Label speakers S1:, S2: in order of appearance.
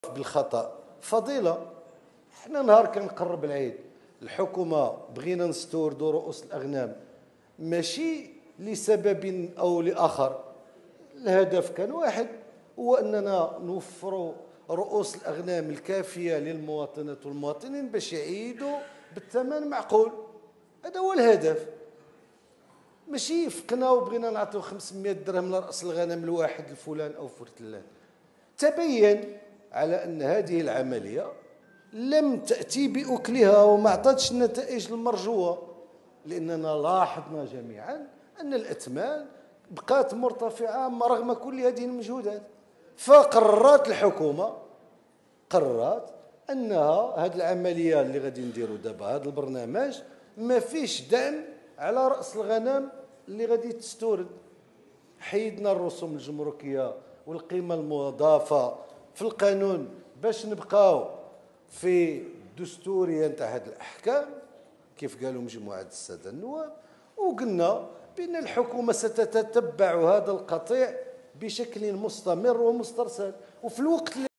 S1: بالخطأ فضيلة. حنا نهار كنقرب العيد الحكومة بغينا نستوردوا رؤوس الأغنام ماشي لسبب أو لآخر. الهدف كان واحد، هو أننا نوفروا رؤوس الأغنام الكافية للمواطنات والمواطنين باش يعيدوا بالثمن معقول. هذا هو الهدف، ماشي فقنا وبغينا نعطيو 500 درهم لرأس الغنم الواحد الفلان أو فرتلان. تبين على أن هذه العملية لم تأتي بأكلها وما أعطتش النتائج المرجوة، لأننا لاحظنا جميعا أن الأثمان بقات مرتفعة رغم كل هذه المجهودات. فقررت الحكومة أنها هذه العملية اللي غادي نديروا دابا، هذا البرنامج ما فيش دعم على رأس الغنم اللي غادي تستورد. حيدنا الرسوم الجمركية والقيمة المضافة في القانون باش نبقاو في الدستورية نتاع هذه الأحكام كيف قالوا مجموعة السادة النواب. وقلنا بأن الحكومة ستتتبع هذا القطيع بشكل مستمر ومسترسل، وفي الوقت